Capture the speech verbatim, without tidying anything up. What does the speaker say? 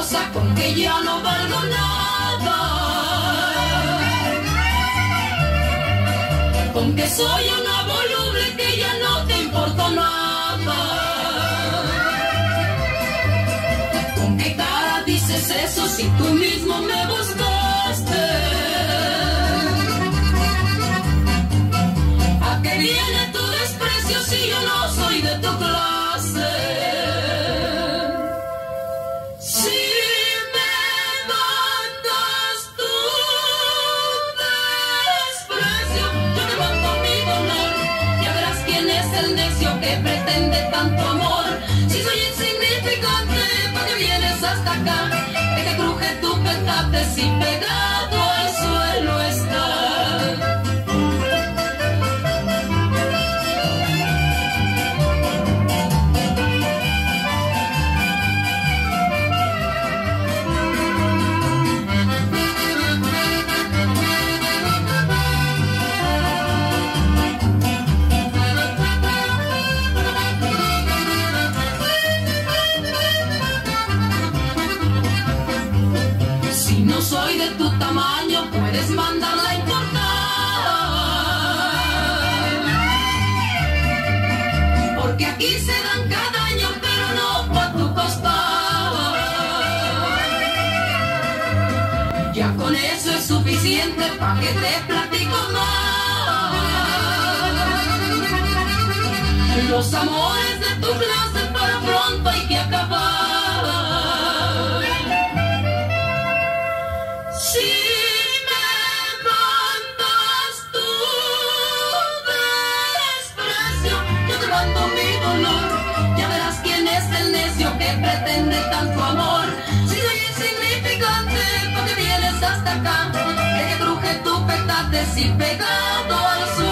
cosa con que ya no valgo nada, con que soy una voluble que ya no te importa nada. ¿Con qué cara dices eso si tú mismo me buscaste? ¿A qué viene tu desprecio si yo no soy de tu clase? Si me mandas tu desprecio, yo te mando mi dolor. Ya verás quién es el necio que pretende tanto amor. Si soy insignificante, ¿para qué vienes hasta acá? Que te cruje tu petate si pegado al suelo está. Soy de tu tamaño, puedes mandarla a importar, porque aquí se dan cada año, pero no pa' tu costado. Ya con eso es suficiente pa' que te platico más. Los amores de tu clase para pronto hay que acabar. Si me mandas tu desprecio, yo te mando mi dolor. Ya verás quién es el necio que pretende tanto amor. Si soy insignificante, ¿por qué vienes hasta acá? Que te cruje tu petate si pegado al suelo.